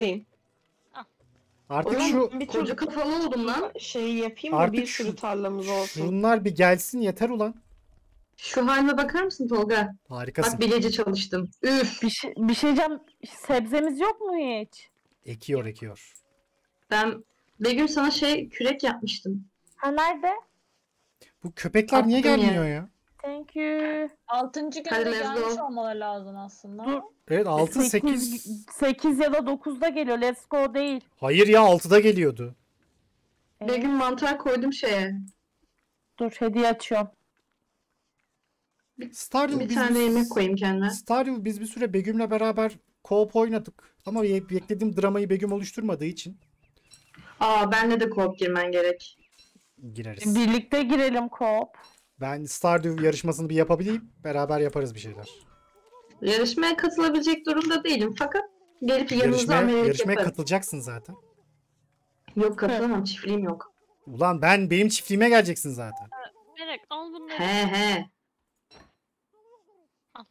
Artık Oğlum, şu bir Koca kafalı oldum lan. şey yapayım da Artık bir sürü tarlamız olsun. şunlar bir gelsin yeter ulan. Şu halime bakar mısın Tolga? Harikasın. Bak bilece çalıştım. Üf. Bir şey diyeceğim. Sebzemiz yok mu hiç? Ekiyor. Ben Begüm sana kürek yapmıştım. Ha nerede? Bu köpekler niye Attım ya. gelmiyor ya? Thank you. 6. Hadi günde let's gelmiş go. olmaları lazım aslında. Dur. Evet 6 8. 8 ya da 9'da geliyor. Let's go değil. Hayır ya 6'da geliyordu. Begüm mantar koydum şeye. Dur hediye açıyorum. Stardew Bir tane yemek koyayım kendime. Stardew biz bir süre Begüm'le beraber co-op oynadık. Ama beklediğim dramayı Begüm oluşturmadığı için Aa benle de co-op girmen gerek. gireriz. Birlikte girelim co-op. Ben Stardew yarışmasını bir yapabileyim. Beraber yaparız bir şeyler. Yarışmaya katılabilecek durumda değilim fakat gelip yanınıza amelelik Yarışmaya yaparım. katılacaksın zaten. Yok katılamam, çiftliğim yok. Ulan benim çiftliğime geleceksin zaten. Melek al bunları. He. Al.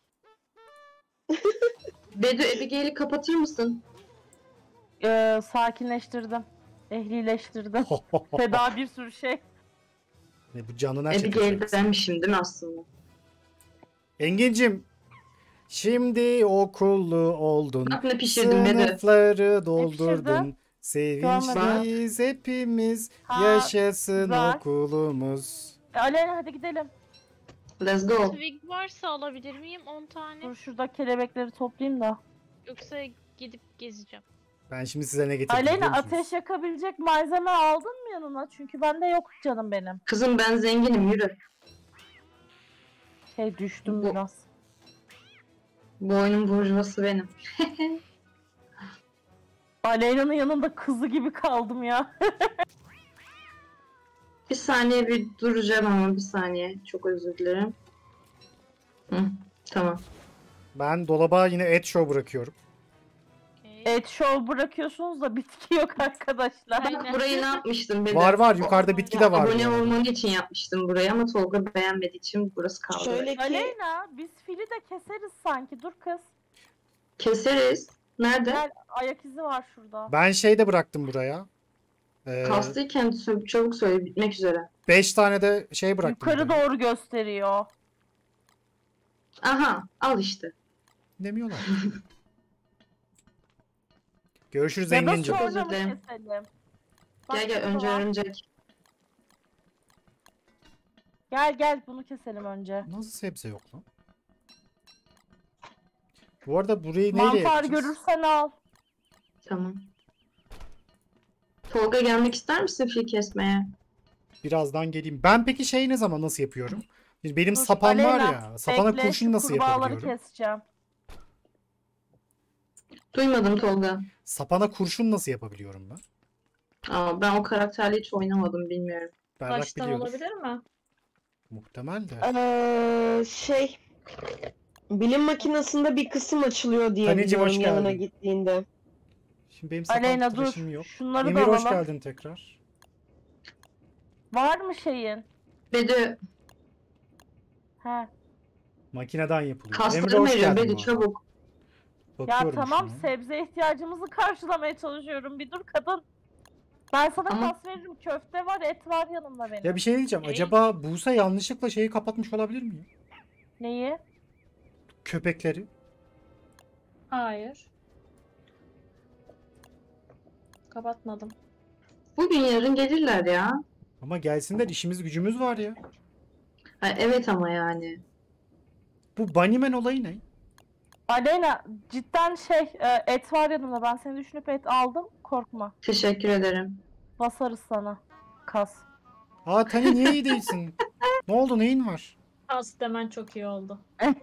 Bedu Abigail'i kapatır mısın? Sakinleştirdim. Ehlileştirdim. Feda bir sürü şey. Ne bu canına Abigail çekeceksin. benmişim değil mi aslında? Engin'cim şimdi okullu oldun. Bak ne pişirdim Bedu. Sınıfları doldurdun. Görmedim. Sevinçliyiz hepimiz. Ha, Yaşasın güzel. okulumuz. Aleyna hadi gidelim. Let's go. Twig varsa alabilir miyim 10 tane? Dur şurada kelebekleri toplayayım da. Yoksa gidip gezeceğim. Ben şimdi size ne getirdim Aleyna biliyor musunuz? ateş yakabilecek malzeme aldın mı yanına? Çünkü bende yok canım benim. Kızım ben zenginim, yürü. Düştüm Bu- biraz. Bu oyunun burjuvası benim. Aleyna'nın yanında kızı gibi kaldım ya. Bir saniye bir duracağım ama bir saniye. Çok özür dilerim. Hı, tamam. Ben dolaba yine et show bırakıyorum. Okay. Et show bırakıyorsunuz da bitki yok arkadaşlar. Aynen. Bak burayı ne yapmıştım Bedu? Var yukarıda bitki de var. Abone bu arada. olman için yapmıştım burayı ama Tolga beğenmediği için burası kaldı. Şöyle ki Aleyna biz fili de keseriz sanki. Dur kız. Keseriz. Nerede? Gel ayak izi var şurada. Ben şey de bıraktım buraya. Kastıyken çabuk söyle, bitmek üzere. 5 tane de şey bıraktım. Yukarı buraya. doğru gösteriyor. Aha al işte. Demiyorlar. Görüşürüz Ya da Engin'cim. sonra Özür mı dilerim. keselim? Gel Bak, önce var. örümcek. Gel bunu keselim önce. Nasıl sebze yok lan? Bu arada burayı neyle Mantar yapacağız? görürsen al. Tamam. Tolga gelmek ister misin fil kesmeye? Birazdan geleyim. Ben peki şey ne zaman nasıl yapıyorum? Benim Dur, sapan var Aleyna, ya. Sapana bekle, kurşun şu nasıl kurbağaları yapabiliyorum? keseceğim. Duymadım Tolga. Sapana kurşun nasıl yapabiliyorum ben? Aa, ben o karakterle hiç oynamadım, bilmiyorum. Berrak Taştan biliyordur. olabilir mi? Muhtemel de. bilim makinesinde bir kısım açılıyor diye Anneciğim, hoş biliyorum yanına geldin. gittiğinde. Şimdi benim sapan Aleyna dur. tıraşım yok. Şunları Emir da hoş alalım. geldin tekrar. Var mı şeyin? Bedu He. Makineden yapılıyor. Emre kaslarım hoş eriyor geldin. Bedu bu arada. çabuk. Ya Bakıyorum tamam şuna. sebze ihtiyacımızı karşılamaya çalışıyorum. Bir dur kadın. Ben sana Ama- kas veririm. Köfte var, et var yanımda benim. Ya bir şey diyeceğim. Okey. Acaba Buse yanlışlıkla şeyi kapatmış olabilir mi? ya? Neyi? Köpekleri. Hayır. Kapatmadım. Bugün yarın gelirler ya. Ama gelsinler, işimiz gücümüz var ya. Ha, evet ama yani. Bu Bunnyman olayı ne? Aleyna cidden et var yanımda. Ben seni düşünüp et aldım. Korkma. Teşekkür ederim. Basarız sana. Kas. Aa Tani niye iyi değilsin? Ne oldu, neyin var? Az demen çok iyi oldu.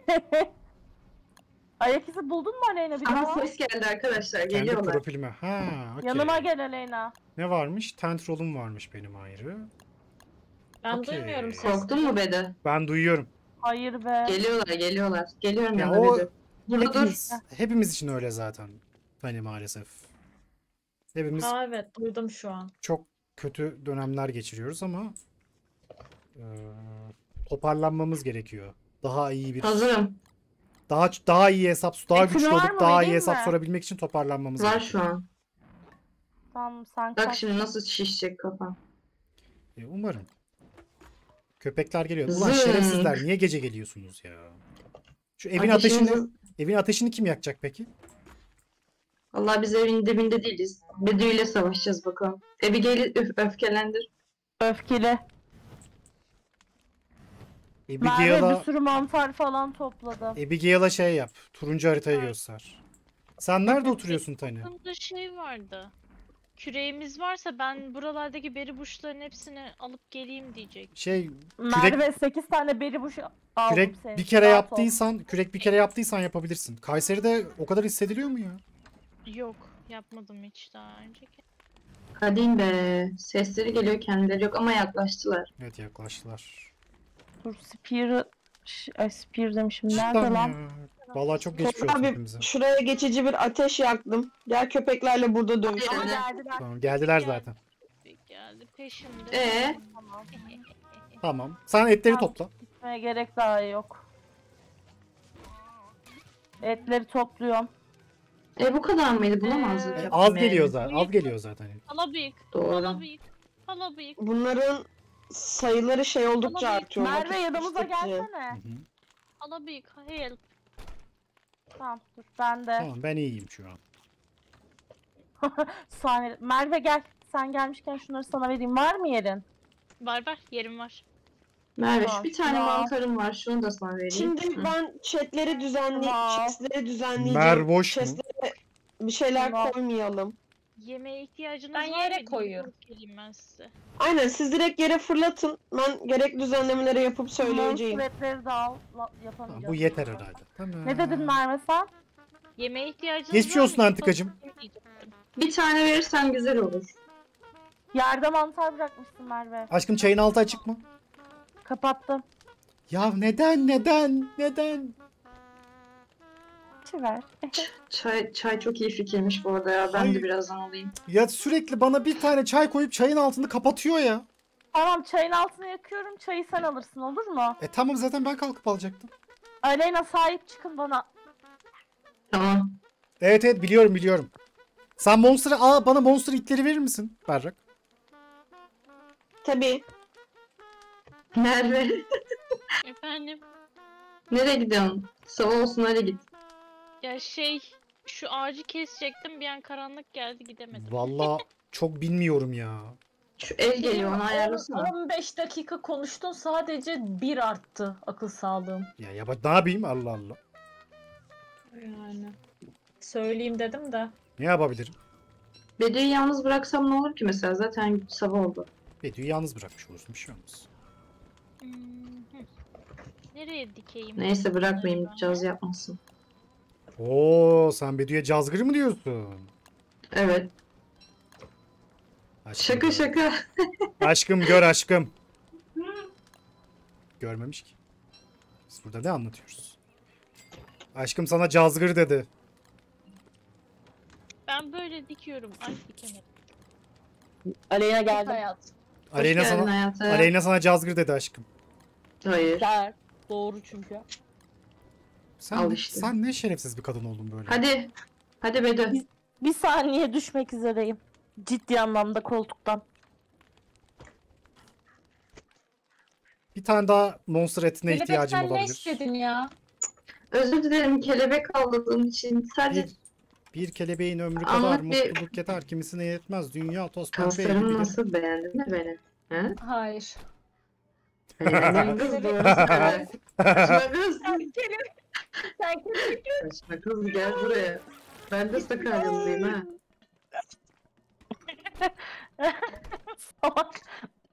Ayak izi buldun mu Aleyna bir Aha daha? ses geldi arkadaşlar, Kendi geliyorlar. profilime. Ha, okey. Yanıma gel Aleyna. Ne varmış? Tent roll'um varmış benim ayrı. Ben Okey. duymuyorum sesini. Korktun mu Bedu? Ben duyuyorum. Hayır be. Geliyorlar. Geliyorum Ya yanına o Bedu. Burada dur. hepimiz için öyle zaten. Hani maalesef. Hepimiz Aa, evet duydum şu an. çok kötü dönemler geçiriyoruz ama toparlanmamız gerekiyor. Daha iyi bir Hazırım. daha iyi hesap, daha Etin güçlü var olup mı, daha iyi vereyim hesap mi? sorabilmek için toparlanmamız Var gerekiyor. şu an. Tamam sen Bak kaç. şimdi nasıl şişecek kafam. Umarım. Köpekler geliyor. Ulan Zınk. şerefsizler niye gece geliyorsunuz ya? Şu evin Ateşimizi- evin ateşini kim yakacak peki? Vallahi biz evin dibinde değiliz. Bedüyle savaşacağız bakalım. Abigail'i öfkelendir. Öfkeli. Merve bir Abigail'a sürü mantar falan topladı. Abigail'a şey yap. Turuncu haritayı göster. Sen nerede oturuyorsun Tani? Aklımda şey vardı. Küreğimiz varsa ben buralardaki beri burçların hepsini alıp geleyim diyecek. Şey Merve 8 tane beri buş aldım kürek senin. bir kere Rahat ol. yaptıysan yapabilirsin. Kayseri'de o kadar hissediliyor mu ya? Yok, yapmadım hiç daha önceki. Hadi be. Sesleri geliyor, kendileri yok ama yaklaştılar. Evet yaklaştılar. Dur Spear demişim. Nerede Cidden lan? ya. Vallahi çok geçmiş Tolga olsun abi hepimize. şuraya geçici bir ateş yaktım. Gel köpeklerle burada dövüşelim. Ama Geldiler. Tamam geldiler zaten. Geldi peşimde. Tamam. Tamam. Sen etleri Tamam. topla. Gitmeye gerek daha yok. Etleri topluyorum. Bu kadar mıydı? Bulamazdık. Az geliyor zaten. Az geliyor zaten. Alabıyık. Doğru. Alabıyık. Alabıyık. Bunların sayıları şey oldukça Ama artıyor. Merve vakit yanımıza geçtikçe. gelsene. Hı hı. Alabıyık. Help. Tamam dur ben de. Tamam ben iyiyim şu an. Saniye. Merve gel. Sen gelmişken şunları sana vereyim. Var mı yerin? Var var. Yerim var. Merve Tamam, şu bir tane ya. mantarım var. Şunu da sana vereyim. Şimdi Hı. ben chatleri Tamam. düzenleyeceğim. Merboş mu? Chestlere bir şeyler Tamam. koymayalım. Yemeğe ihtiyacınız Ben var yere mıydı? koyuyorum. Geleyim ben size. Aynen siz direkt yere fırlatın. Ben gerekli düzenlemeleri yapıp söyleyeceğim. Monster de al. Tamam, Yapamayacağız. bu yeter herhalde. Tamam. Ne dedin Merve sen? Yemeğe ihtiyacınız Geçmiş var olsun mıydı? antikacım. Bir tane verirsen güzel olur. Yerde mantar bırakmışsın Merve. Aşkım çayın altı açık mı? Kapattım. Ya neden? Ver. Çay çok iyi fikirmiş bu arada ya. Ben Hayır. de birazdan alayım. Ya sürekli bana bir tane çay koyup çayın altını kapatıyor ya. Tamam çayın altına yakıyorum. Çayı sen alırsın olur mu? Tamam zaten ben kalkıp alacaktım. Aleyna sahip çıkın bana. Tamam. Evet biliyorum. Sen bana monster itleri verir misin Berrak? Tabii. Merve. Efendim. Nereye gidiyorsun? Sabah olsun hadi git. Ya şu ağacı kesecektim bir an karanlık geldi gidemedim. Vallahi çok bilmiyorum ya. Şu el geliyor onu ayarlasana. 15 dakika konuştun sadece 1 arttı akıl sağlığım. Ya bak ne yapayım Allah Allah. Yani. Söyleyeyim dedim de. Ne yapabilirim? Bedü'yü yalnız bıraksam ne olur ki mesela? Zaten sabah oldu. Bedü'yü yalnız bırakmış olursun bir şey olmaz. Hı. Nereye dikeyim? Neyse bırakmayayım. Ben? Caz yapmasın. Oo sen Bedü'ye cazgır mı diyorsun? Evet. Aşkım Şaka gör. şaka. Aşkım gör aşkım. Görmemiş ki. Biz burada ne anlatıyoruz? Aşkım sana cazgır dedi. Ben böyle dikiyorum. Ay dikemedim. Aleyna Geldi. Hayat. Aleyna Hoş geldin sana hayata. Aleyna sana cazgır dedi aşkım. Hayır. Der. Doğru çünkü. Al işte. Sen ne şerefsiz bir kadın oldun böyle. Hadi. Hadi Bedü. Bir saniye düşmek üzereyim. Ciddi anlamda koltuktan. Bir tane daha monster etine Kelebek ihtiyacım sen ne olabilir. istedin ya? Özür dilerim kelebek avladığım için. Sadece Bir kelebeğin ömrü Anlat kadar bir- mutluluk yeter. Kimisine yetmez. Dünya toz pembe kaslarım gibi. nasıl, beğendin mi beni? He? Hayır. Beğendin kız diyoruz sana. Kaçma kız. Sen kelebek. Kaçma kız gel buraya. Ben de Sakaryalıyım ha. Salak.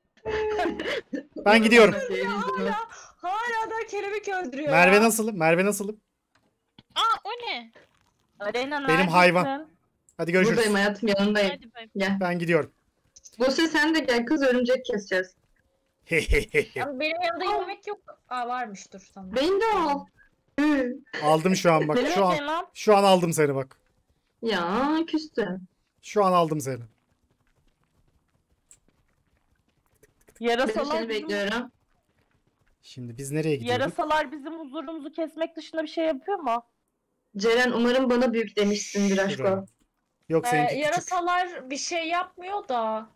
Ben gidiyorum. Hala da kelebek öldürüyor Merve ya. nasılım? Merve nasılım? Aa o ne? Aleyna Benim neredesin? hayvan. Hadi görüşürüz. Buradayım hayatım, yanındayım. Hadi bay. Gel. Ben gidiyorum. Buse sen de gel kız, örümcek keseceğiz. Ama benim yanımda yemek yok. Aa varmış dur tamam. Beni de al. Hı. Aldım şu an bak. Ne Şu an demek lan? şu an aldım seni bak. Ya küstüm. Şu an aldım seni. Bedü Yarasalar seni bizim, bekliyorum. Şimdi biz nereye gidiyoruz? yarasalar bizim huzurumuzu kesmek dışında bir şey yapıyor mu? Ceren umarım bana büyük demişsindir aşko. Şuraya. Yok seninki küçük. Yarasalar bir şey yapmıyor da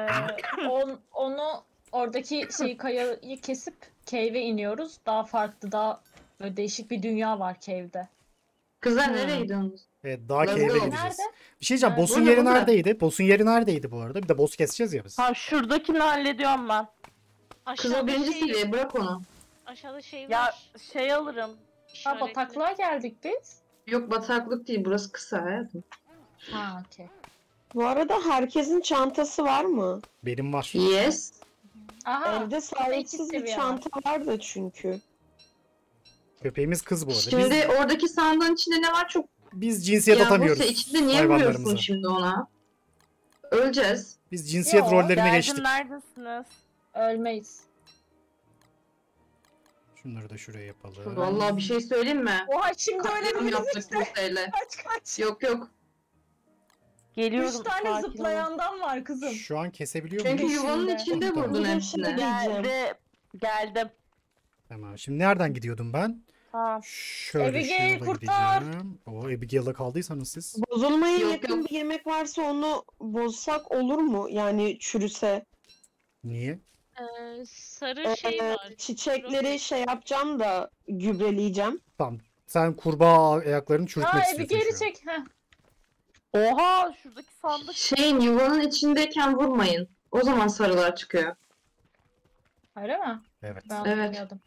onu oradaki kayayı kesip cave'e iniyoruz. Daha farklı, daha böyle değişik bir dünya var cave'de. Kızlar nereye gidiyorsunuz? Evet, daha Let's cave'e go. gideceğiz. Nerede? Bir şey diyeceğim. Nerede? Boss'un Burada, yeri burada. neredeydi? Boss'un yeri neredeydi bu arada? Bir de boss keseceğiz ya biz. Tamam şuradakini hallediyorum ben. Kızlar Aşağıda birinci şey, seviye bırak onu. aşağıda şey Ya var. şey alırım. Ha, işaretli. bataklığa geldik biz. Yok bataklık değil burası kısa hayatım. Ha, okey. Bu arada herkesin çantası var mı? Benim var. Yes. Aha. Evde sahipsiz iki bir seviye çanta var da çünkü. Köpeğimiz kız bu arada. Şimdi oradaki sandığın içinde ne var çok... Biz cinsiyet Ya atamıyoruz Buse içinde niye vuruyorsun hayvanlarımıza. şimdi ona? Öleceğiz. Biz cinsiyet Yo, rollerine Geldim, geçtik. neredesiniz? Ölmeyiz. Şunları da şuraya yapalım. Vallahi bir şey söyleyeyim mi? Oha şimdi öyle Katliam bir yaptık Buse'yle. kaç. Yok yok. Geliyorum. 3 tane sakin olun. zıplayandan var kızım. Şu an kesebiliyor Çünkü muyuz? yuvanın Şimdi- içinde Tamam. vurdun Bir de hepsini. şey diyeceğim. Geldim. Tamam. Şimdi nereden gidiyordum ben? Tamam. Şöyle şu Abigail, yola kurtar. gideceğim. O Abigail'da kaldıysanız siz. Bozulmaya Yok, yakın yok. bir yemek varsa onu bozsak olur mu? Yani çürüse. Niye? Sarı şey var. Çiçekleri şey yapacağım da gübreleyeceğim. Tamam. Sen kurbağa ayaklarını çürütmek Ha, istiyorsun geri şu an. çek. Heh. Oha şuradaki sandık. Şeyin yuvanın içindeyken vurmayın. O zaman sarılar çıkıyor. Öyle mi? Evet. Ben Evet. bilmiyordum.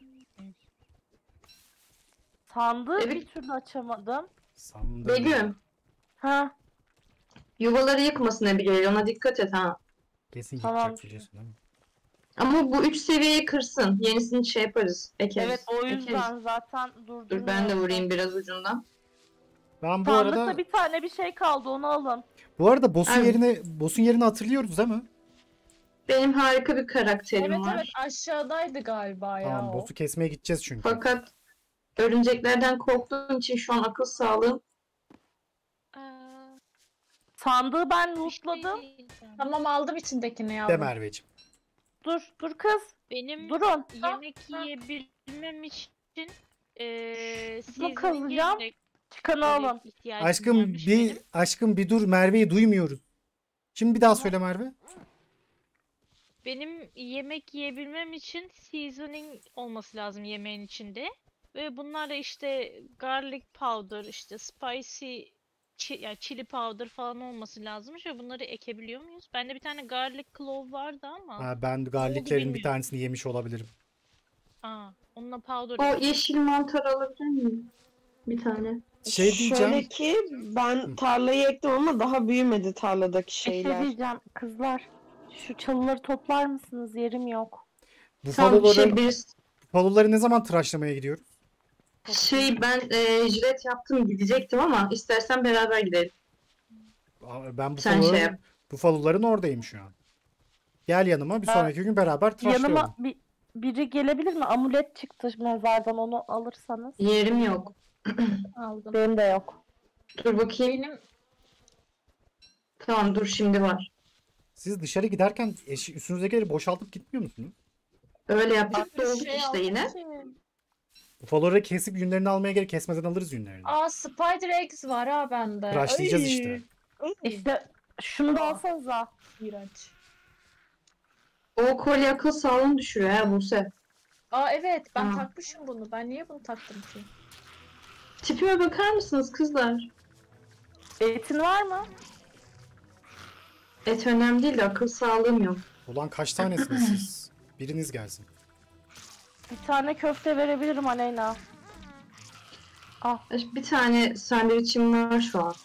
Sandığı Evet. bir türlü açamadım. Sandım. Begüm. Ha Yuvaları yıkmasın Abigail. Ona dikkat et ha. Kesin Tamam. gidecek biliyorsun değil mi? Ama bu 3 seviyeyi kırsın. Yenisini şey yaparız. Ekeriz. evet o Ekeriz. yüzden zaten durdum. Dur ben de vurayım biraz ucundan. Ben bu Sandıkta arada bir tane bir şey kaldı onu alın. boss'un Ay. boss'un yerini hatırlıyoruz değil mi? Benim harika bir karakterim Evet var. evet aşağıdaydı galiba ya Tamam, o. boss'u kesmeye gideceğiz çünkü. Fakat örümceklerden korktuğum için şu an akıl sağlığım. Ee, Sandığı ben bir şey lootladım. diyeceğim. Tamam aldım içindekini De yavrum. Merveciğim. Dur kız. Benim Durun. yemek yiyebilmem için Bunu kazacağım. Çıkanı alın. Aşkım bir dur, Merve'yi duymuyoruz. Şimdi bir daha söyle Merve. Benim yemek yiyebilmem için seasoning olması lazım yemeğin içinde. Ve bunlar da işte garlic powder, işte spicy yani chili powder falan olması lazımmış ve bunları ekebiliyor muyuz? Bende bir tane garlic clove vardı ama. Ha, ben garliclerin bir bilmiyorum. tanesini yemiş olabilirim. Aa, onunla powder O ekledim. yeşil mantar alabilir miyim? Bir tane. Şey diyeceğim. Şöyle ki ben tarlayı ektim ama daha büyümedi tarladaki Bir şey şeyler. diyeceğim kızlar. Şu çalıları toplar mısınız? Yerim yok. Tamam Bufaloları, bufaloları ne zaman tıraşlamaya gidiyoruz? ben jilet yaptım gidecektim ama istersen beraber gidelim. Ben Sen şey yap. bufaloların oradayım şu an. Gel yanıma bir Ben- sonraki gün beraber tıraşlayalım. Yanıma biri gelebilir mi? Amulet çıktı mezardan onu alırsanız. Yerim yok. Aldım. Benim de yok. Dur bakayım. Benim Tamam dur şimdi var. Siz dışarı giderken üstünüzdekileri boşaltıp gitmiyor musunuz? Öyle yaptık da olduk şey işte aldım yine. ki. Bufaloları kesip yünlerini almaya gerek kesmeden alırız yünlerini. Aa, spider eggs var ha bende. Tıraşlayacağız Ay. işte. İşte şunu da alsanıza. İğrenç. O kolye akıl sağlığını düşürüyor ha Buse. Aa evet ben Ha. takmışım bunu. Ben niye bunu taktım ki? Tipime bakar mısınız kızlar? Etin var mı? Et önemli değil de akıl sağlığım yok. Ulan kaç tanesiniz siz? Biriniz gelsin. Bir tane köfte verebilirim Aleyna. Bir tane sandviçim var şu an.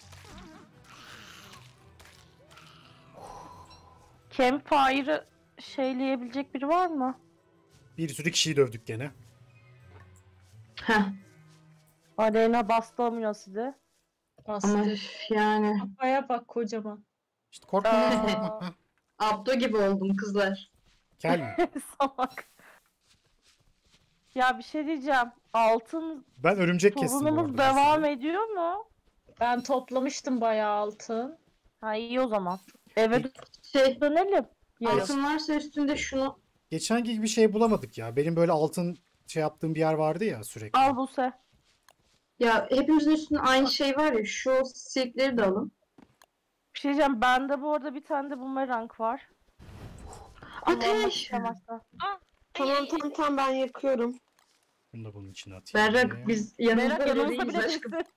Campfire'ı şeyleyebilecek biri var mı? Bir sürü kişiyi dövdük gene. Heh. Aleyna bastılamıyor sizi. Ama Bastı. yani Kafaya bak kocaman. İşte korkma lan, Aa. korkma. Heh, Abdo gibi oldum kızlar. gel mi? Salak. Ya bir şey diyeceğim. Altın Ben örümcek kestim bu sorunumuz arada. devam size. ediyor mu? Ben toplamıştım bayağı altın. Ha iyi o zaman. Eve Şey, dönelim. Yarın. altın varsa üstünde şunu. Geçenki gibi bir şey bulamadık ya. Benim böyle altın şey yaptığım bir yer vardı ya sürekli. Al Buse. Ya hepimizin üstünde aynı şey var ya. Şu silkleri de alın. Bir şey diyeceğim. Bende bu arada bir tane de bumerang var. Kullanmak Ateş! istemezsen. Tamam ben yakıyorum. Bunu da bunun içine atayım. Berrak biz yanımızda Merak bile yanımızda değiliz bile aşkım. değilsin.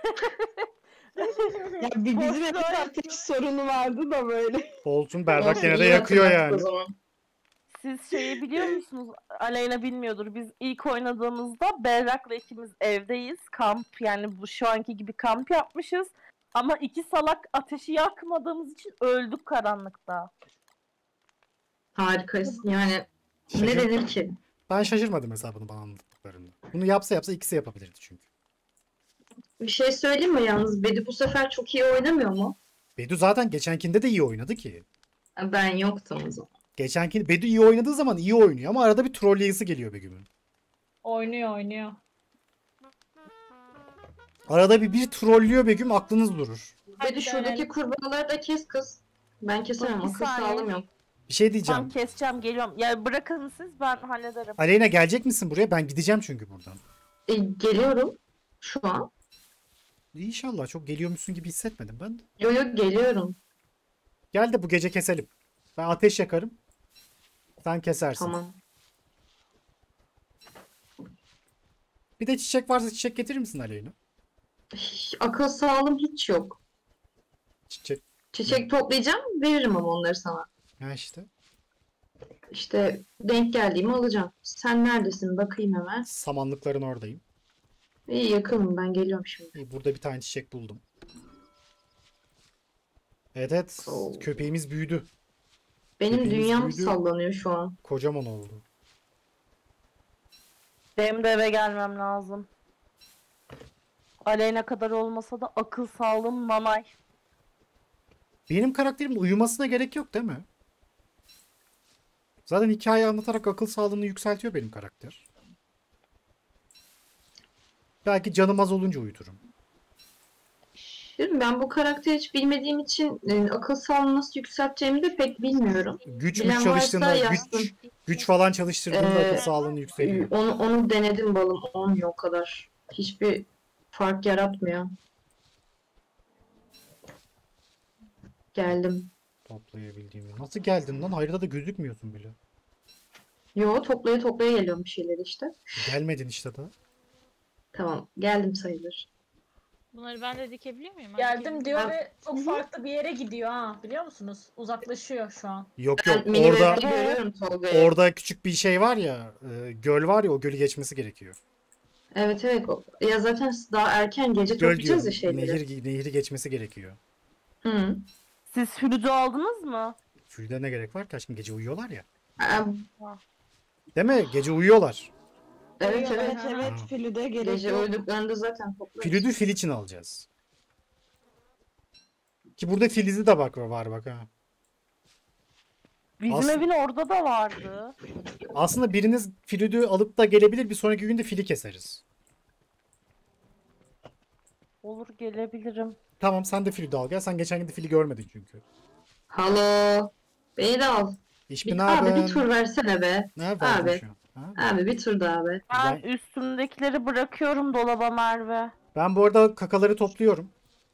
Ya bizim evde Boşver. ateş sorunu vardı da böyle. Olsun, Berrak Olsun, gene de iyi yakıyor hatırlattık yani. o zaman. Siz şeyi biliyor musunuz? Aleyna bilmiyordur. Biz ilk oynadığımızda Berrak'la ikimiz evdeyiz. Kamp, yani bu şu anki gibi kamp yapmışız. Ama iki salak ateşi yakmadığımız için öldük karanlıkta. Harikasın yani. Ne Şaşır- denir ki? Ben şaşırmadım hesabını bana anlattıklarında. Bunu yapsa ikisi yapabilirdi çünkü. Bir şey söyleyeyim mi yalnız? Bedi bu sefer çok iyi oynamıyor mu? Bedu zaten geçenkinde de iyi oynadı ki. Ben yoktum o zaman. Geçenkinde Bedu iyi oynadığı zaman iyi oynuyor ama arada bir trolleyesi geliyor Begüm'ün. Oynuyor. Arada bir trollüyor Begüm, aklınız durur. Bedi şuradaki kurbağaları da kes kız. Ben kesemem. Dur, bir Akıl saniye. sağlığım yok. Bir şey Tamam, diyeceğim. keseceğim, geliyorum. Yani bırakın siz, ben hallederim. Aleyna gelecek misin buraya? Ben gideceğim çünkü buradan. Geliyorum şu an. İnşallah, çok geliyormuşsun gibi hissetmedim ben de. Yo geliyorum. Gel de bu gece keselim. Ben ateş yakarım. Sen kesersin. Tamam. Bir de çiçek varsa çiçek getirir misin Aleyna? Akıl sağlığım hiç yok. Çiçek. Çiçek toplayacağım, veririm ama onları sana. Ya işte. İşte denk geldiğimi alacağım. Sen neredesin? Bakayım hemen. Samanlıkların oradayım. İyi yakınım, ben geliyorum şimdi. İyi, burada bir tane çiçek buldum. Evet. Oo. Köpeğimiz büyüdü. Benim Bebeğimiz dünyam büyüdü. sallanıyor şu an. Kocaman oldu. Benim de eve gelmem lazım. Aleyna kadar olmasa da akıl sağlığım nanay. Benim karakterimin uyumasına gerek yok değil mi? Zaten hikaye anlatarak akıl sağlığını yükseltiyor benim karakter. Belki canım az olunca uyuturum. Diyorum, ben bu karakteri hiç bilmediğim için akıl sağlığını nasıl yükselteceğimi de pek bilmiyorum. Güç Bilen çalıştığında, varsa yazsın. güç falan çalıştırdığında Ee, akıl sağlığını yükseliyor. Onu denedim balım. Olmuyor o kadar. Hiçbir fark yaratmıyor. Geldim. Toplayabildiğimi. Nasıl geldin lan? Haritada gözükmüyorsun bile. Yo toplaya geliyorum bir şeyler işte. Gelmedin işte daha. Tamam geldim sayılır. Bunları ben de dikebiliyor muyum? Hadi Geldim gelin. diyor ve çok farklı bir yere gidiyor ha. Biliyor musunuz? Uzaklaşıyor şu an. Yok Ben yok, mini orada web'de görüyorum Tolga'yı. orada küçük bir şey var ya, göl var ya, o gölü geçmesi gerekiyor. Evet. Ya zaten daha erken gece Göl toplayacağız ya diyorum. şeyleri. Nehri geçmesi gerekiyor. Hı. Siz Hülücü aldınız mı? Fülde ne gerek var ki aşkım, gece uyuyorlar ya. Aa, Değil mi? Gece uyuyorlar. evet. Evet Filüde gerek Gece yok. öldüklerinde zaten toplarız. Flütü fil için alacağız. Ki burada filizi de var bak ha. Bizim As- evin orada da vardı. Aslında biriniz flütü alıp da gelebilir, bir sonraki gün de fili keseriz. Olur, gelebilirim. Tamam, sen de flütü al gel. Sen geçen gün de fili görmedin çünkü. Halo. Beni de al. İş Bir, ne abi haber? bir tur versene be. Ne verdin Abi. şu an? Ha? Abi bir tur daha be. Ben Ben- üstümdekileri bırakıyorum dolaba Merve. Ben bu arada kakaları topluyorum.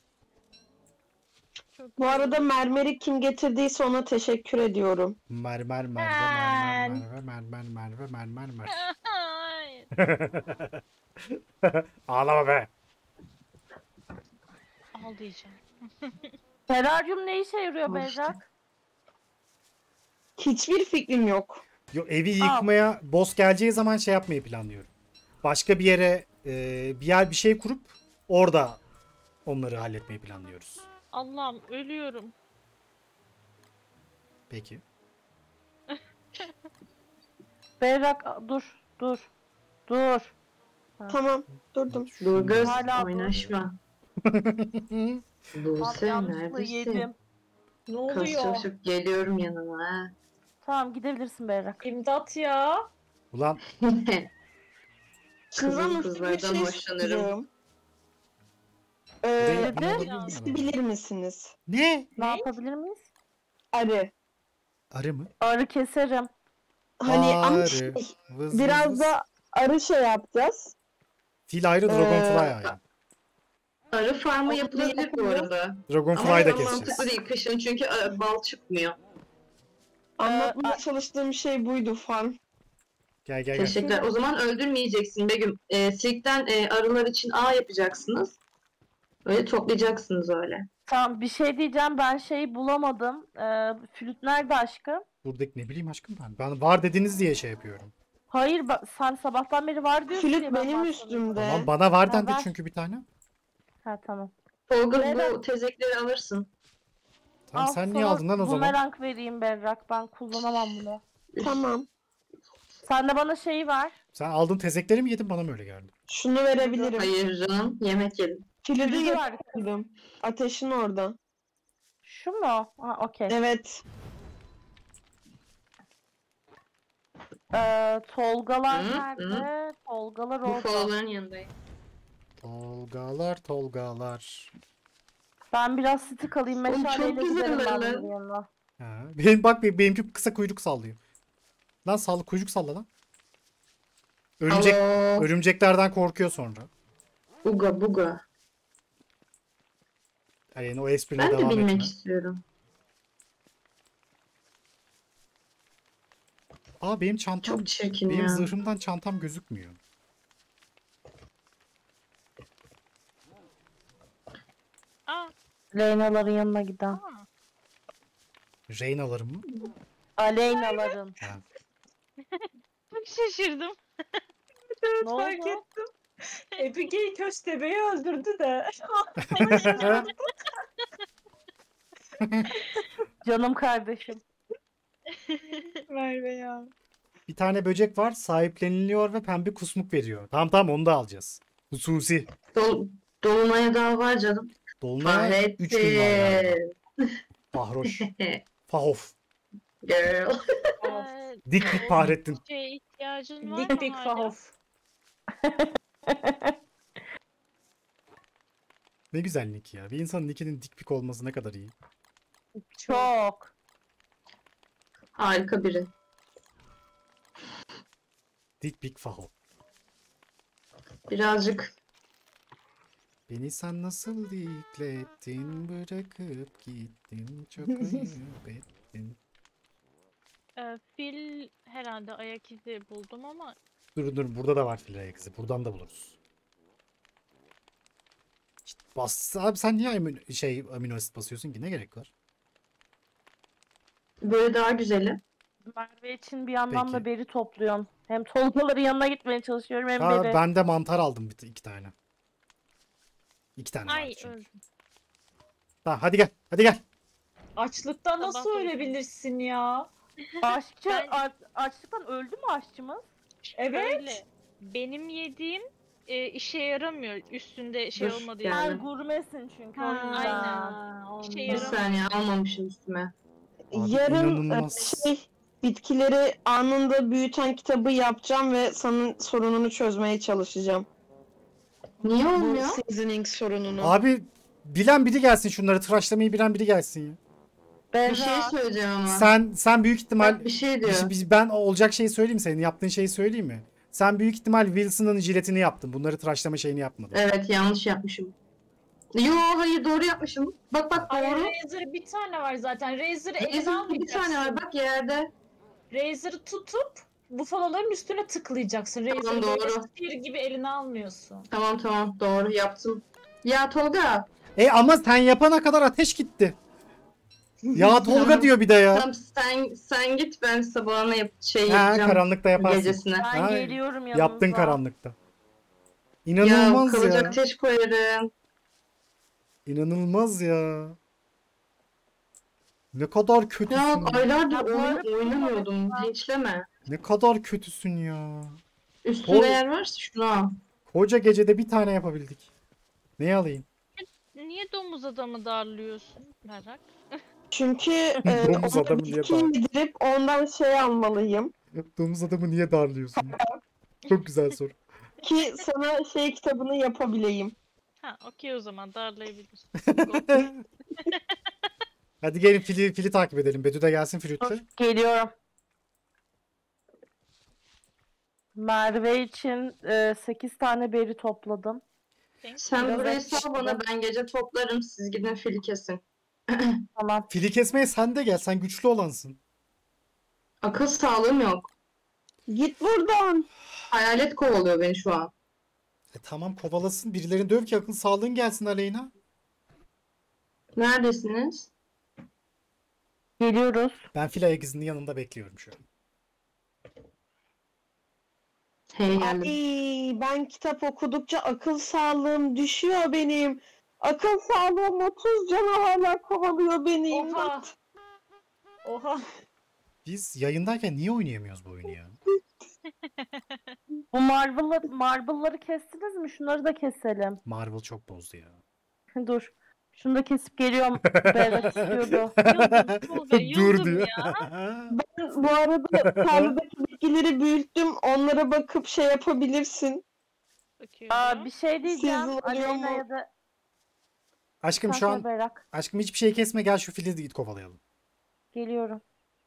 Çok Bu arada mermeri kim getirdiyse ona teşekkür ediyorum. Mermer. Hayır. Ağlama be. Al diyeceğim. Teraryum ne işe yarıyor Al işte. Berrak? Hiçbir fikrim yok. Yo, evi yıkmaya boss geleceği zaman şey yapmayı planlıyorum. Başka bir yere bir şey kurup orada onları halletmeyi planlıyoruz. Allah'ım ölüyorum. Peki. Berrak dur. Tamam durdum. Dur kız Hala oynaşma. Tam Buse yanlışlıkla neredesin? yedim. Ne Kas oluyor? çalışıp geliyorum yanına ha. Tamam, gidebilirsin Berrak. İmdat ya. Ulan Kızım bir kızlardan şey hoşlanırım. soracağım. burayı Dedi. anlamadım. Bilir misiniz? Ne? Ne yapabilir miyiz? Arı. Arı mı? Arı keserim. Hani ama Arı. şey, Vız biraz vız. da arı şey yapacağız. Fil ayrı, dragonfly ayrı. Arı farmı Onu yapılabilir bu arada. Dragonfly'ı Ama da mantıklı keseceğiz. değil kışın çünkü bal çıkmıyor. Anlatmaya çalıştığım şey buydu farm. Gel gel gel. Teşekkürler. O zaman öldürmeyeceksin Begüm. Silk'ten arılar için ağ yapacaksınız. Öyle toplayacaksınız öyle. Tamam, bir şey diyeceğim, ben şeyi bulamadım. Flüt nerede aşkım? Buradaki ne bileyim aşkım ben. Ben var dediniz diye şey yapıyorum. Hayır, sen sabahtan beri var diyorsun diye Flüt ben benim bakmadım. üstümde. Tamam bana var dendi ver. çünkü bir tane. Ha tamam. Tolga Neden? bu tezekleri alırsın. Tamam Al sen niye sana aldın lan o zaman? bumerang vereyim Berrak, ben kullanamam bunu. Tamam. Sen de bana şeyi ver. Sen aldın tezekleri mi yedin bana mı öyle geldi? Şunu verebilirim. Hayır canım. Yemek yedim. Flüt'ü Flütü ver. yapabilirim. Ateşin orada. Şu mu? Ha okey. Evet. Tolgalar Hı, nerede? Tolgalar Bu orada. folaların yanındayım. Tolgalar. Ben biraz stick alayım. Oğlum, çok Meşaleyle güzel giderim ben lan. bunun yanına. Ha. Bak benimki kısa kuyruk sallıyor. Lan kuyruk salla lan. Alo. Örümceklerden korkuyor sonra. Buga buga. Yani o espriyle Ben de devam bilmek etme. istiyorum. Aa benim çantam. Çok çirkin Benim ya. zırhımdan çantam gözükmüyor. Aa, Leynaların yanına giden. aa. Reyna'larım mı? Aleynaların. Ha. Çok şaşırdım. Ne Fark oldu? ettim. Abigail köstebeği öldürdü de. Canım kardeşim. Merve ya. Bir tane böcek var sahipleniliyor ve pembe kusmuk veriyor. Tamam onu da alacağız. Hususi. Dolunay'a daha var canım. Dolunay 3 gün var yani. Fahrettin. Fahroş. Fahof. Girl. Dik dik Fahrettin. Şeye ihtiyacın var Dik mı Big hala? Fahof. Ne güzel nick ya. Bir insanın nickinin dik pik olması ne kadar iyi. Çok. Harika biri. Dik pik Fahof. Birazcık Beni sen nasıl diklettin bırakıp gittin çok ayıp ettin. Fil herhalde ayak izi buldum ama Dur burada da var fil ayak izi. Buradan da buluruz. İşte abi sen niye amino asit basıyorsun ki? Ne gerek var? böyle daha güzeli. Merve için bir yandan da Peki. beri topluyorum. Hem Tolgaların yanına gitmeye çalışıyorum hem Ha, beri. ben de mantar aldım 2 tane. 2 tane ay var çünkü. öldüm. Tamam hadi gel. Hadi gel. Açlıktan nasıl Sabah ölebilirsin ya? Aşçı, Ben- açlıktan öldü mü aşçımız? Evet. Şöyle, benim yediğim işe yaramıyor üstünde şey Dur, olmadığı gel. için. Sen gurmesin çünkü. o Ha, yüzden. aynen. İşe Bir yaramıyor. saniye almamışım üstüme. Abi Yarın inanılmaz. bitkileri anında büyüten kitabı yapacağım ve senin sorununu çözmeye çalışacağım. Niye Bu olmuyor? seasoning sorununu. Abi bilen biri gelsin şunları tıraşlamayı bilen biri gelsin ya. Bir şey Berra, söyleyeceğim ama. Sen büyük ihtimal Bak bir şey diyor. ben olacak şeyi söyleyeyim senin yaptığın şeyi söyleyeyim mi? Sen büyük ihtimal Wilson'ın jiletini yaptın. Bunları tıraşlama şeyini yapmadın. Evet yanlış yapmışım. Yo hayır doğru yapmışım. Bak Hayır, doğru. Razer bir tane var zaten. Razer'ı eline Ezin bir almayacaksın. tane var bak yerde. Razer'ı tutup bufaloların üstüne tıklayacaksın. Razer'ı doğru. böyle spear gibi eline almıyorsun. Tamam doğru yaptım. Ya Tolga. Ama sen yapana kadar ateş gitti. Ya Tolga Tamam. diyor bir de ya. Tamam sen git ben sabahına Ha, yapacağım. karanlıkta yaparsın. Gecesine. ben Ha, geliyorum yanınıza. Yaptın karanlıkta. Ya İnanılmaz kalıcı ya. ateş koyarım. İnanılmaz ya. Ne kadar kötüsün. Ya aylardır Ya bu oyun arada oynamıyordum. kullanmak- Linçleme. Ne kadar kötüsün ya. Üstünde Oğlum. yer varsa şunu al. Koca gecede bir tane yapabildik. Ne alayım? Niye domuz adamı darlıyorsun Merak? Çünkü Domuz onu adamı niye bitkiyi dar- yedirip ondan şey almalıyım. Domuz adamı niye darlıyorsun? Çok güzel soru. Ki sana şey kitabını yapabileyim. Ha okey o zaman darlayabilirsin. Hadi gelin fili takip edelim. Betü de gelsin flütle. Geliyorum. Merve için 8 tane beri topladım. Sen Biraz burayı eksik sal bana, gibi. ben gece toplarım. Siz gidin fili kesin. Tamam. Fili kesmeye sen de gel. Sen güçlü olansın. Akıl sağlığım yok. Git buradan. Hayalet kovalıyor beni şu an. Tamam kovalasın. Birilerini döv ki akıl sağlığın gelsin Aleyna. Neredesiniz? Geliyoruz. Ben fil ayak izinin yanında bekliyorum şu an. Hey geldim. Ay, ben kitap okudukça akıl sağlığım düşüyor benim. Akıl sağlığım 30, canavarlar kovalıyor beni. Oha. İmdat. Oha. Biz yayındayken niye oynayamıyoruz bu oyunu ya? Bu marble'ları kestiniz mi? Şunları da keselim. Marvel çok bozdu ya. Dur. Şunu da kesip geliyorum. Berrak istiyordu. Yıldım Tolga, Dur yıldım diyor. ya. Ben bu arada tarladaki bitkileri büyüttüm. Onlara bakıp şey yapabilirsin. Bakıyorum. Bir şey diyeceğim. Sizin oluyor Aleyna mu? ya da Aşkım şu Kanka an Berrak. aşkım hiçbir şey kesme, gel şu fili git kovalayalım. Geliyorum.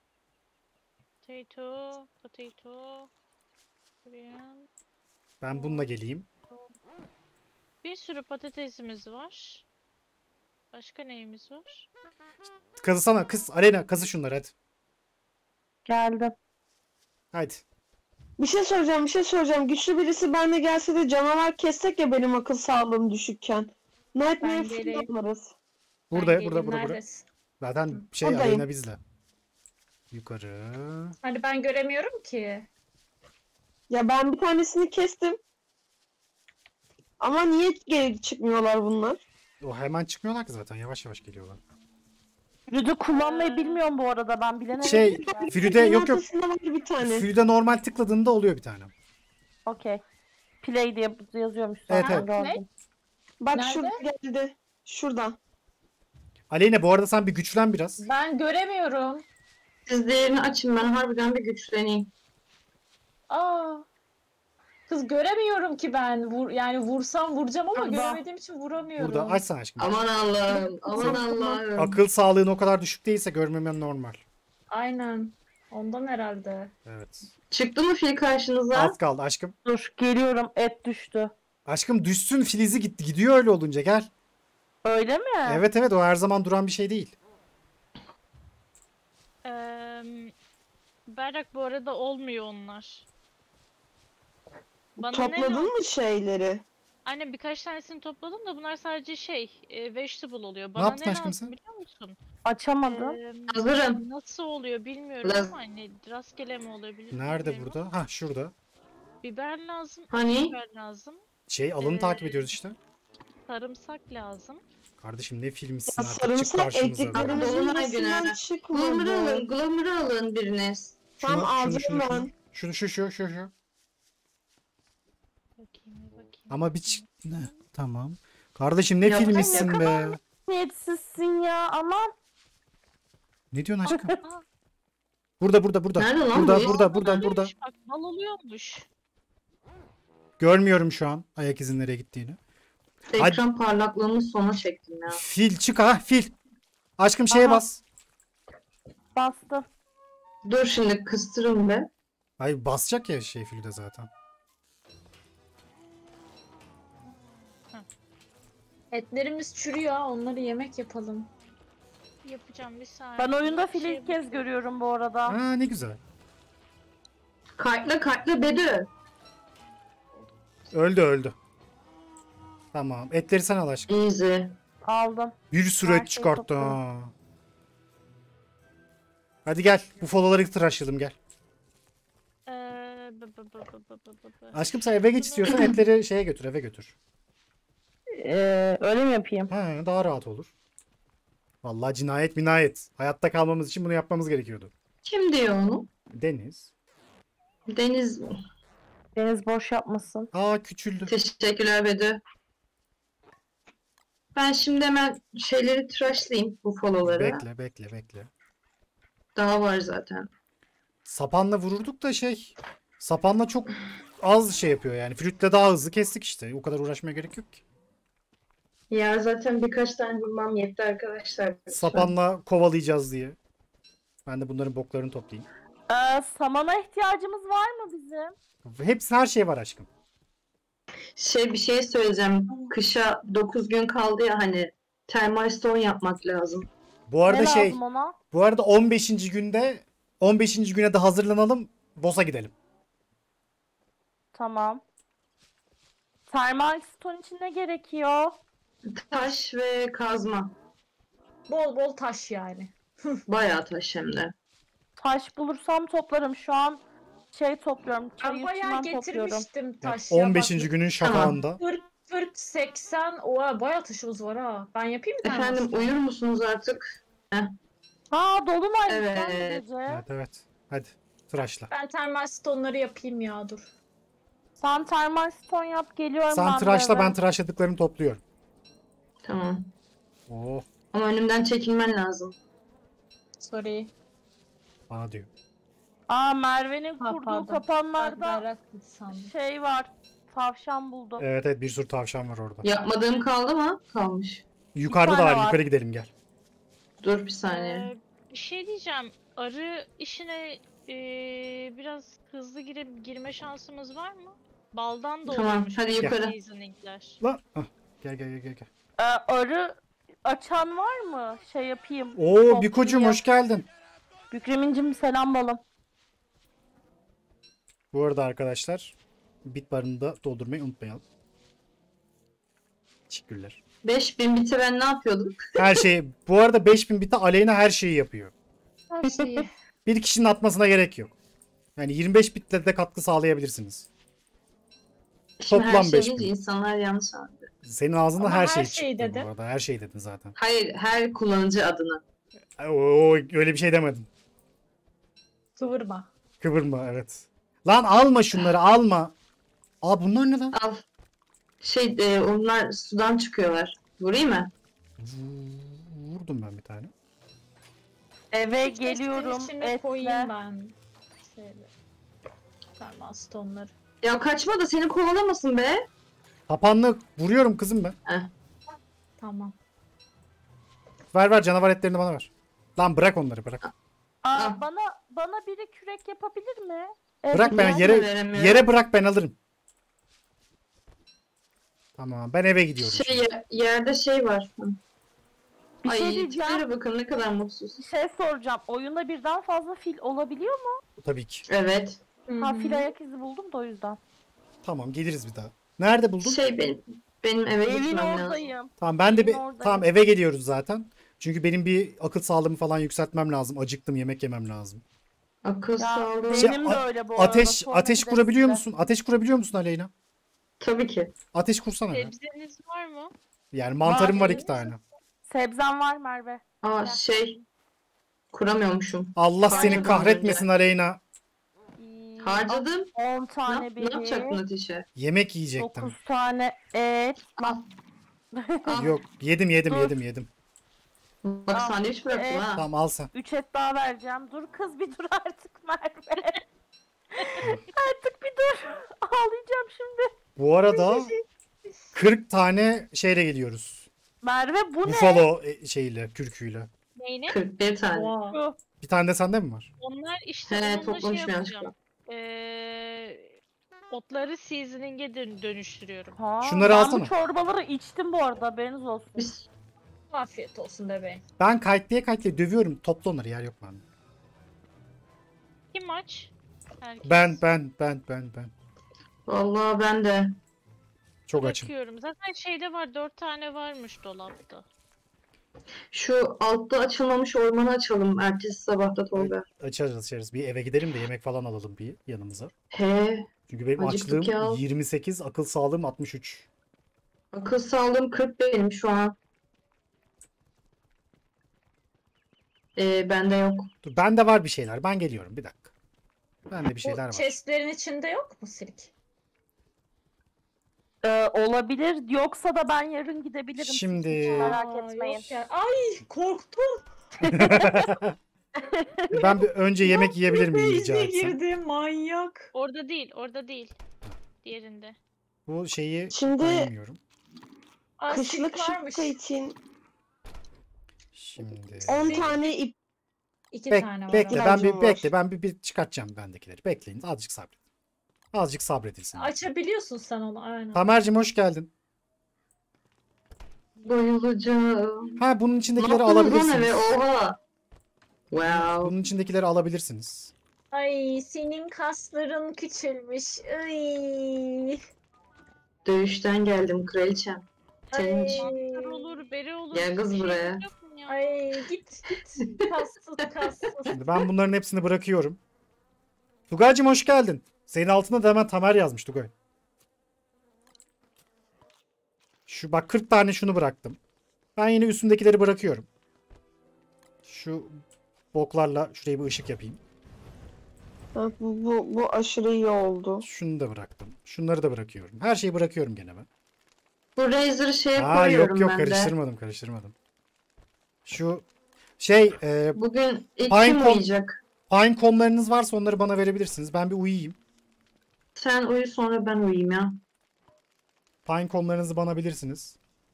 Potato. Buraya. Ben bununla geleyim. Bir sürü patatesimiz var. Başka neyimiz var? Kazısana kız. Aleyna kazı şunları hadi. Geldim. Hadi. Bir şey soracağım. Güçlü birisi benimle gelse de canavar kessek ya benim akıl sağlığım düşükken. Nightmare Ben Fury geleyim. alırız. Burada Ben burada geleyim, burada. neredesin? Zaten şey Buradayım. Aleyna bizle. Yukarı. Hani ben göremiyorum ki. Ya ben bir tanesini kestim. Ama niye geri çıkmıyorlar bunlar? O hemen çıkmıyorlar ki zaten. Yavaş yavaş geliyorlar. Rüdü kullanmayı bilmiyorum bu arada. Ben bilene Şey Früde yok yok. Ortasında var bir tane. Früde normal tıkladığında oluyor bir tane. Okey. Play diye yazıyormuş Evet, zaten. evet. Gördüm. Bak Nerede? şurada geldi. Şurada. Aleyna bu arada sen bir güçlen biraz. Ben göremiyorum. Siz diğerini açın, ben harbiden bir güçleneyim. Aa. Kız göremiyorum ki ben. Yani vursam vuracağım ama Burada. göremediğim için vuramıyorum. Burada açsana aşkım. Aman Allah'ım, aman Allah'ım. Akıl sağlığın o kadar düşük değilse görmemen normal. Aynen. Ondan herhalde. Evet. Çıktı mı fil karşınıza? Az kaldı aşkım. Dur geliyorum. Et düştü. Aşkım düşsün, filizi gitti. Gidiyor öyle olunca gel. Öyle mi? Evet evet, o her zaman duran bir şey değil. Berrak bu arada olmuyor onlar. Bana ne Topladın lazım? mı şeyleri? Anne birkaç tanesini topladım da bunlar sadece vegetable oluyor. Ne Bana yaptın ne aşkım lazım sen? biliyor musun? Açamadım. Hazırım. Nasıl oluyor bilmiyorum Laz- ama hani rastgele mi olabilir Nerede bilmiyorum. burada? Ha şurada. Biber lazım. Hani? Biber lazım. Şey alanı takip ediyoruz işte. Sarımsak lazım. Kardeşim ne filmmişsin Ya artık, çık sarımsak karşımıza. ektiklerimizin Dolunay günü. arasından Glamour'ı çıkmadı. alın, glamour'ı alın biriniz. Tam alacağım ben. Şu. Bakayım. Ama ne? Tamam. Kardeşim ne Ya, filmmişsin be. Niyetsizsin ya aman. Ne diyorsun aşkım? Burada. Nerede lan bu? Burada. Oluyormuş, bak bal oluyormuş. Görmüyorum şu an ayak izin nereye gittiğini. Ekran parlaklığını sona çektim ya. Fil çık ha fil. Aşkım şeye Aha. bas. Bastım. Dur şimdi kıstırın be. Hayır basacak ya şey fili de zaten. Etlerimiz çürüyor. Onları yemek yapalım. Yapacağım bir saniye. Ben oyunda fili Şey ilk kez görüyorum bu arada. Ha ne güzel. Kayıtla Bedü. Öldü. Tamam. Etleri sen al aşkım. Easy. Aldım. Bir sürü Her et şey çıkarttı topluyorum. ha. Hadi gel. Bu foloları tıraşlayalım gel. Aşkım sen eve geç istiyorsan etleri şeye götür, eve götür. Öyle mi yapayım? Ha, daha rahat olur. Vallahi cinayet minayet. Hayatta kalmamız için bunu yapmamız gerekiyordu. Kim diyor onu? Deniz. Deniz mi? Deniz boş yapmasın. Aa küçüldü. Teşekkürler Bedü. Ben şimdi hemen şeyleri tıraşlayayım, bu foloları. Bekle. Daha var zaten. Sapanla vururduk da sapanla çok az şey yapıyor yani. Flütle daha hızlı kestik işte. O kadar uğraşmaya gerek yok ki. Ya zaten birkaç tane vurmam yetti arkadaşlar. Sapanla kovalayacağız diye. Ben de bunların boklarını toplayayım. Samana ihtiyacımız var mı bizim? Hepsi her şey var aşkım. Bir şey söyleyeceğim. Kışa 9 gün kaldı ya hani termal stone yapmak lazım. Bu Ne arada lazım ona? bu arada 15. günde 15. güne de hazırlanalım. Boss'a gidelim. Tamam. Thermal stone için ne gerekiyor? Taş ve kazma. Bol bol taş yani. Bayağı taş hem de. Taş bulursam toplarım. Şu an topluyorum. Ben Çayır bayağı çimen topluyorum. getirmiştim Yani taş ya. 15. Bak, günün şafağında. 40, 80. Oha bayağı taşımız var ha. Ben yapayım mı? Efendim uyur musunuz artık? Ha dolunaymış Evet. lan bu gece. Evet evet. Hadi tıraşla. Ben termal stone'ları yapayım ya dur. Sen thermal stone yap geliyorum Sen ben tıraşla, eve. ben tıraşladıklarımı topluyorum. Tamam. Oh, Ama önümden çekilmen lazım. Sorry. bana diyor. Aa Merve'nin Ha, kurduğu pardon. kapanlarda Berrak sandım. var. Tavşan buldum. Evet evet, bir sürü tavşan var orada. Yapmadığım kaldı mı? Kalmış. Yukarıda da tane var. var. Yukarı gidelim gel. Dur bir saniye. Bir şey diyeceğim. Arı işine biraz hızlı girme şansımız var mı? Baldan da Tamam, oluyormuş hadi bu yukarı. seasoning'ler. La. Hah, gel gel gel gel. Arı açan var mı? Yapayım. Oo toplayayım. Bikocuğum hoş geldin. Bükremincim selam balım. Bu arada arkadaşlar bit barını da doldurmayı unutmayalım. Teşekkürler. 5000 biti ben ne yapıyordum? Her şeyi. Bu arada 5000 bite Aleyna her şeyi yapıyor. Her şeyi. Bir kişinin atmasına gerek yok. Yani 25 bitle de katkı sağlayabilirsiniz. Şimdi her Toplam şey 5000. deyince insanlar yanlış anlıyor. Senin ağzında Ama her her şey şey çıktı dedin. bu arada. Her şey dedin zaten. Hayır, her kullanıcı adına. Oo, öyle bir şey demedim. Kıvırma. Kıvırma evet. Lan alma şunları alma. Aa bunlar ne lan? Al. Onlar sudan çıkıyorlar. Vurayım mı? Vurdum ben bir tane. Eve Chest'in geliyorum içine koyayım etle. ben. Termal stone'ları. Ya kaçma da seni kovalamasın be. Tapanlı vuruyorum kızım ben. Tamam. Ver canavar etlerini bana ver. Lan bırak onları bırak. Aa, Ah. bana biri kürek yapabilir mi? Bırak ben ben de yere veremiyorum. bırak ben alırım. Tamam ben eve gidiyorum. şimdi. Yerde var. Hı. Bir Ay şey diyeceğim. tiplere bakın ne kadar mutsuz. Bir şey soracağım. Oyunda birden fazla fil olabiliyor mu? Tabii ki. Evet. Ha fil ayak izi buldum da o yüzden. Tamam geliriz bir daha. Nerede buldun? Benim eve Evin gitmem lazım. oradayım. Tamam ben de Evin bir oradayım. tamam eve geliyoruz zaten. Çünkü benim bir akıl sağlığımı falan yükseltmem lazım. Acıktım, yemek yemem lazım. Akıl Ya sağlığı. benim de öyle bu arada. Ateş Sonra ateş gideriz kurabiliyor size. musun? Ateş kurabiliyor musun Aleyna? Tabii ki. Ateş kursana ya. Sebzeniz var mı? Yani mantarım var Var, 2 tane. Sebzem var Merve. Aa kuramıyormuşum. Allah seni Harcadım kahretmesin Aleyna. Harcadım. 10 Ne, tane ne yapacaktın biri. ateşe? Yemek yiyecektim. 9 tane et. Al. Yok yedim. Bak Al. sandviç bıraktım ha. Tamam al sen. 3 et daha vereceğim. Dur kız bir dur artık Merve. Artık bir dur. Ağlayacağım şimdi. Bu arada 40 tane şeyle geliyoruz. Merve bu ne? Buffalo kürküyle. Neyine? 41 tane. Oha. Bu. Bir tane de sende mi var? Onlar işte He onunla toplamışım yapacağım. yanlışlıkla. Otları seasoning'e dönüştürüyorum. Ha, Şunları ben alsana. bu çorbaları içtim bu arada haberiniz olsun. Biz Afiyet olsun bebeğim. Ben kayıtlıya dövüyorum. Topla onları yer yok bende. Kim aç? Herkes. Ben. vallahi ben de. Çok açım. Bakıyorum. Zaten şeyde var 4 tane varmış dolapta. Şu altta açılmamış ormanı açalım ertesi sabahta Tolga. Açarız. Bir eve gidelim de yemek falan alalım bir yanımıza. He. Çünkü benim Acıktık açlığım ya. 28, akıl sağlığım 63. Akıl sağlığım 40 benim şu an. Bende yok. Dur, bende var bir şeyler. Ben geliyorum bir dakika. Bende bir şeyler Bu var. chestlerin içinde yok mu silik? Olabilir. Yoksa da ben yarın gidebilirim. Siz Şimdi- hiç merak Aa, etmeyin. yok ya. Ay korktum. Ben bir önce yemek yiyebilir miyim rica Beyze etsem? girdi manyak. Orada değil. Diğerinde. Bu şeyi Şimdi- ben yemiyorum. Aa, Kışlık silik varmış. şapka için Şimdi 10 tane ip. 2 tane var. bekle abi. ben İhtiyacım bir var. bekle ben bir çıkartacağım bendekileri. Bekleyin azıcık sabredin. Azıcık sabredilsin. Açabiliyorsun sen onu aynen. Tamer'cim hoş geldin. Bayılacağım. Ha bunun Ne içindekileri yaptınız lan alabilirsiniz. eve? Oha. Wow. Bunun içindekileri alabilirsiniz. Ay senin kasların küçülmüş. Ay. Dövüşten geldim kraliçem. Senin için. Ay. Master olur, beri olur. Gel kız bir şey buraya. yok mu ya? Ay git git. Kassız kassız. Şimdi ben bunların hepsini bırakıyorum. Tugay'cım hoş geldin. Senin altında da hemen Tamer yazmış Tugay. Şu bak 40 tane şunu bıraktım. Ben yine üstündekileri bırakıyorum. Şu boklarla şuraya bir ışık yapayım. Bak, bu aşırı iyi oldu. Şunu da bıraktım. Şunları da bırakıyorum. Her şeyi bırakıyorum gene ben. Bu Razer'ı şeye Aa koyuyorum yok ben de. karıştırmadım. Şu şey Bugün ilk Pine kim Cone- uyuyacak? Pinecom'larınız varsa onları bana verebilirsiniz. Ben bir uyuyayım. Sen uyu sonra ben uyuyayım ya. Pinecom'larınızı bana bilirsiniz.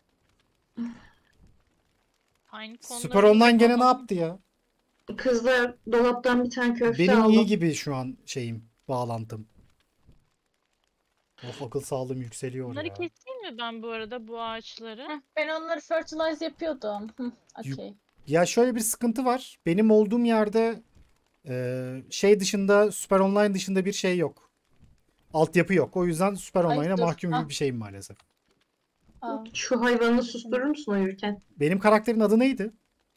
Aynı Süper konuları Online gene ne yapamam. yaptı ya? Kızlar dolaptan bir tane köfte Benim aldım. iyi gibi şu an şeyim, bağlantım. Of akıl sağlığım yükseliyor Bunları ya. keseyim mi ben bu arada bu ağaçları? Heh, ben onları fertilize yapıyordum. Okey. Ya şöyle bir sıkıntı var. Benim olduğum yerde şey dışında, Süper Online dışında bir şey yok. Altyapı yok. O yüzden Süper Ay, Online'a dur. mahkum gibi Ah. bir şeyim maalesef. Aa, Şu hayvanı susturur musun uyurken? Benim karakterin adı neydi?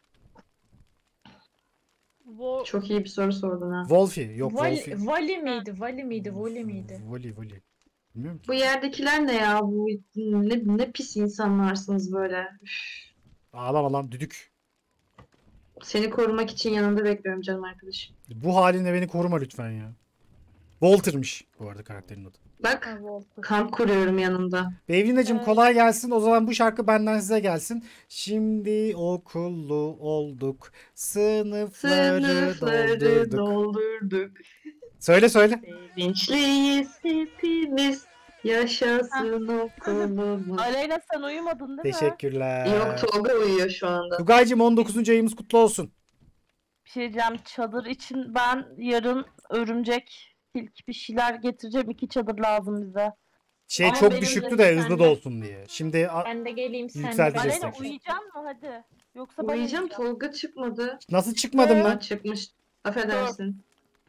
Çok iyi bir soru sordun ha. Wolfie. Yok Wolfie. Vali miydi? Vali miydi? Voli miydi? Voli. Bilmiyorum ki. Bu yerdekiler ne ya? Bu ne pis insanlarsınız böyle. Üf. Ağlama lan düdük. Seni korumak için yanında bekliyorum canım arkadaşım. Bu halinle beni koruma lütfen ya. Walter'mış bu arada karakterin adı. Bak Ha, Walter. kamp kuruyorum yanında. Beyvinacığım Evet. kolay gelsin. O zaman bu şarkı benden size gelsin. Şimdi okullu olduk. Sınıfları Sınıfları doldurduk. doldurduk. Söyle. Sevinçliyiz hepimiz. Yaşasın okulumuz. Aleyna sen uyumadın değil mi? Teşekkürler. Yok Tolga uyuyor şu anda. Tugay'cığım 19. ayımız kutlu olsun. Bir şey diyeceğim, çadır için ben yarın örümcek, tilki bir şeyler getireceğim. 2 çadır lazım bize. Şey Ama çok benim düşüktü de de hızlı sende- da olsun diye. Şimdi Ben de geleyim sen de. Yükselteceğiz gel. Aleyna tekrar. uyuyacak mı hadi? Yoksa ben Uyuyacağım uyuyacağım. Tolga çıkmadı. nasıl çıkmadım Ha, lan? çıkmış. Affedersin.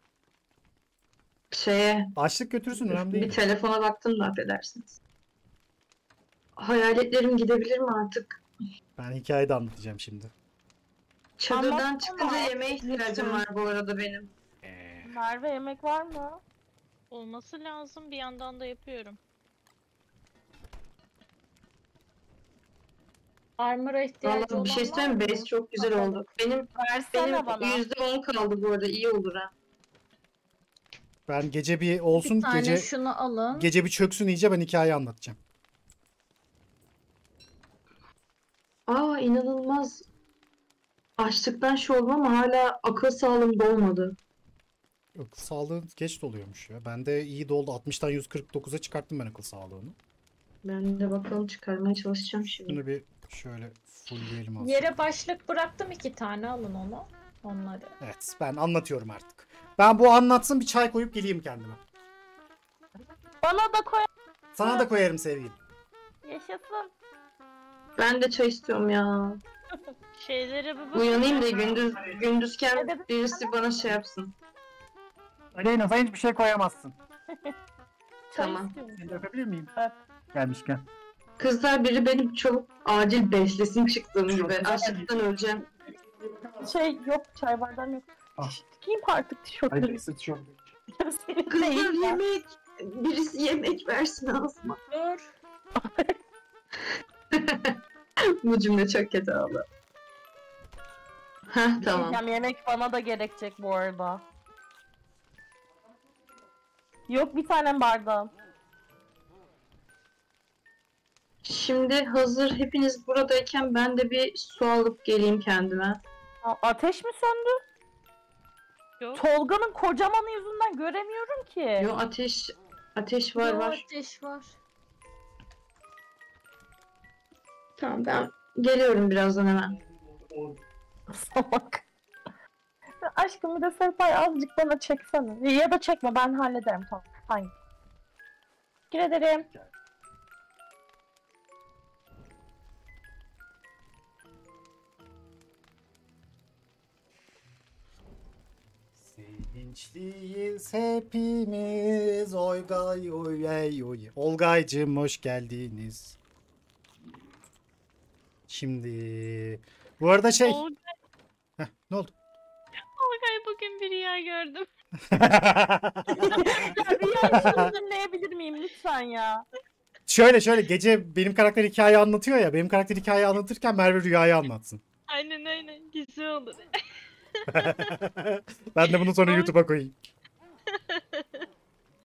Şeye Açlık götürsün önemli bir değil. telefona baktım da affedersiniz. Hayaletlerim gidebilir mi artık? Ben hikaye de anlatacağım şimdi. Çadırdan Anlatsana. çıkınca yemeğe ihtiyacım var bu arada benim. Merve yemek var mı? Olması lazım, bir yandan da yapıyorum. Armor'a ihtiyacı Vallahi olan bir şey var söyleyeyim mi? mı? Base çok güzel Bakalım. oldu. Benim Versene bana. %10 kaldı bu arada. İyi olur ha. Ben gece bir olsun Bir tane gece şunu alın. gece bir çöksün iyice ben hikaye anlatacağım. Aa inanılmaz. Açlıktan şey oldum ama hala akıl sağlığım dolmadı. Akıl sağlığı geç doluyormuş ya. Bende iyi doldu. 60'tan 149'a çıkarttım ben akıl sağlığını. Ben de bakalım çıkarmaya çalışacağım şimdi. Şunu bir şöyle fullleyelim aslında. Yere başlık bıraktım 2 tane alın onu. Onları. Evet ben anlatıyorum artık. Ben bu anlatsın bir çay koyup geleyim kendime. Bana da koy. Sana da koyarım sevgilim. Yaşasın. Ben de çay istiyorum ya. Şeylere bir Uyanayım da gündüzken Evet. birisi bana şey yapsın. Aleyna sen hiçbir şey koyamazsın. Çay Tamam. istiyorum. Seni öpebilir miyim? Evet. Gelmişken. Kızlar biri benim çok acil beslesin çıktığım gibi. güzel. Açlıktan öleceğim. Şey yok, çay bardağım yok. Ah. Giyeyim artık tişörtleri. sıçıyor. Senin Kızlar değil ya. yemek. Birisi yemek versin ağzıma. Dur. Bu cümle çok kötü oldu. Heh tamam. Diyeceğim, yemek bana da gerekecek bu arada. Yok bir tane bardağım. Şimdi hazır hepiniz buradayken ben de bir su alıp geleyim kendime. Ateş mi söndü? Yok. Tolga'nın kocamanı yüzünden göremiyorum ki. Yo ateş var Yo, var. ateş var. Tamam ben geliyorum birazdan hemen. Salak. Aşkım bir de Serpay azıcık bana çeksene. Ya da çekme ben hallederim tamam. Hangi? Teşekkür ederim. Sevinçliyiz hepimiz. Oygay oy ey oy. Olgaycığım hoş geldiniz. Şimdi bu arada şey. Olgay, Heh, ne oldu? bugün bir rüya gördüm. Ya rüyayı şunu dinleyebilir miyim lütfen ya? Şöyle gece benim karakter hikaye anlatıyor ya. Benim karakter hikaye anlatırken Merve rüyayı anlatsın. Aynen güzel olur. Ben de bunu sonra Ama- YouTube'a koyayım.